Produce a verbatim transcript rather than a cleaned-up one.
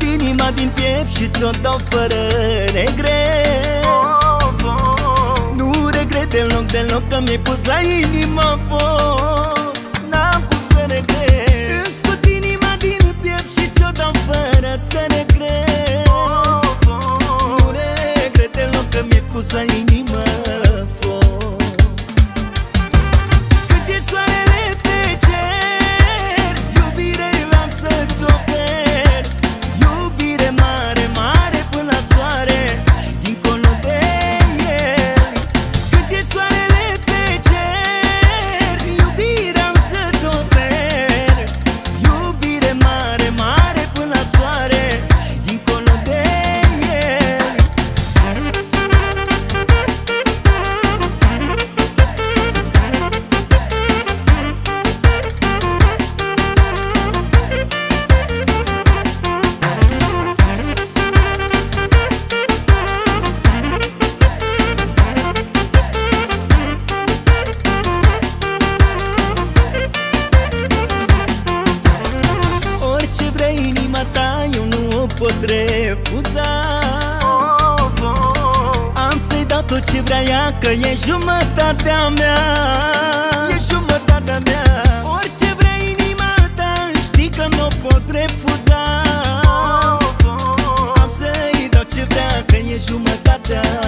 inima din piept și ți-o dau fără regret. Nu regret deloc, deloc că mi-ai pus la inimă foc. N-am cum să regret. Îmi scot inima din piept și ți-o dau fără să regret. Nu regret deloc că mi-ai pus la inimă foc. Cât e soarele pe cer, iubire am să-ți ofer. Iubire mare, mare până la soare și dincolo de el. Cât e soarele pe cer, iubire am să-ți ofer. Iubire mare, mare până la soare și dincolo de el. Orice vrea inima ta, eu nu o pot refuza. Am să-i dau tot ce vrea ea, că e jumătatea mea. E jumătatea mea. Orice vrea inima ta, știi că nu o pot refuza. Am să-i dau ce vrea, că e jumătatea